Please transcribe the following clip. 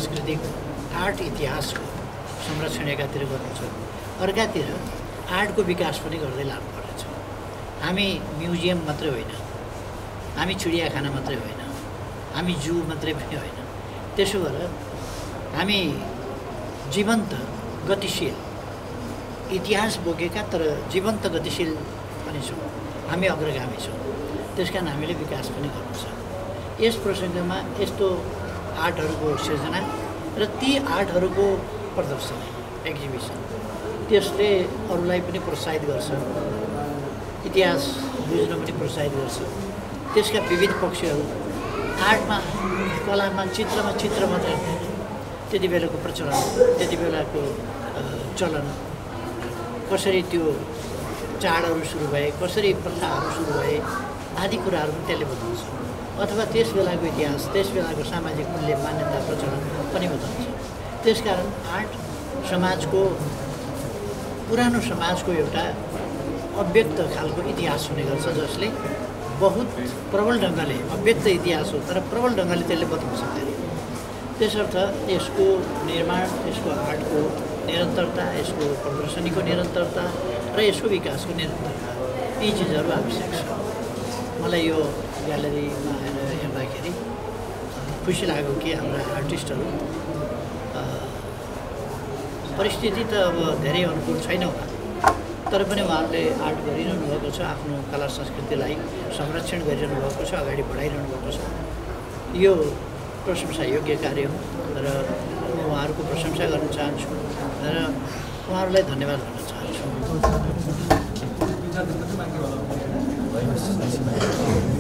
सांस्कृतिक आर्ट इतिहासको संरक्षण एकातिर गर्नुपर्छ, अर्कातिर आर्टको विकास पनि गर्दै लानुपर्नेछ। हामी म्युजियम मात्रै होइन, हामी चिडियाखाना मात्रै होइन, हामी जू मात्रै पनि होइन। त्यसो गरेर हामी जीवन्त गतिशील इतिहास बोकेका तर जीवन्त गतिशील पनि छौँ, हामी अग्रगामी छौँ। त्यस कारण हामीले विकास पनि गर्नु छ। यस प्रसङ्गमा यस्तो आर्टहरूको सिर्जना र ती आर्टहरूको प्रदर्शनी एक्जिबिसन त्यसले अरूलाई पनि प्रोत्साहित गर्छ, इतिहास बुझ्न पनि प्रोत्साहित गर्छ। त्यसका विविध पक्षहरू आर्टमा, कलामा, चित्रमा चित्र मात्रै हुँदैन। त्यति बेलाको प्रचलन, त्यति बेलाको चलन, कसरी त्यो चाडहरू सुरु भए, कसरी प्रथाहरू सुरु भए आदि कुराहरू पनि त्यसले बताउँछ। अथवा त्यस बेलाको इतिहास, त्यस बेलाको सामाजिक मूल्य, मान्यता, प्रचलन पनि बताउँछ। त्यसकारण आर्ट समाजको, पुरानो समाजको एउटा अव्यक्त खालको इतिहास हुने गर्छ, जसले बहुत प्रबल ढङ्गले, अव्यक्त इतिहास हो तर प्रबल ढङ्गले त्यसले बताउन सक्दैन। त्यसर्थ यसको निर्माण, यसको आर्टको निरन्तरता, यसको प्रदर्शनीको निरन्तरता र यसको विकासको निरन्तरता, यी चिजहरू आवश्यक छ। मलाई यो ग्यालेरीमा आएर हेर्दाखेरि खुसी लाग्यो कि हाम्रा आर्टिस्टहरू, परिस्थिति त अब धेरै अनुकूल छैन होला, तर पनि उहाँहरूले आर्ट गरिरहनु भएको छ, आफ्नो कला संस्कृतिलाई संरक्षण गरिरहनु भएको छ, अगाडि बढाइरहनु भएको छ। यो प्रशंसा योग्य कार्य हो र म उहाँहरूको प्रशंसा गर्न चाहन्छु र उहाँहरूलाई धन्यवाद भन्न चाहन्छु।